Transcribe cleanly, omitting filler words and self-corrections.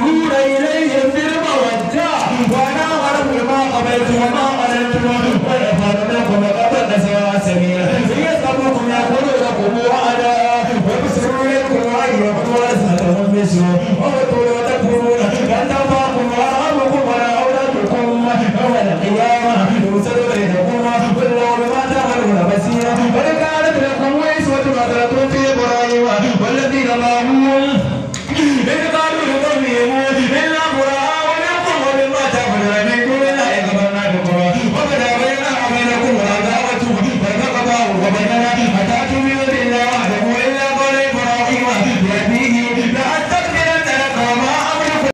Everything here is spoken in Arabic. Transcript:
تسرون إليهم بالمودة وأنا أعلم ما قبلت وما قلتم ويفعل لكم قبل سواء سبيل يسبقكم يقولون لكم وعدا ويبصرون لكم وأن يقولوا أسهلهم بسوء وتقولوا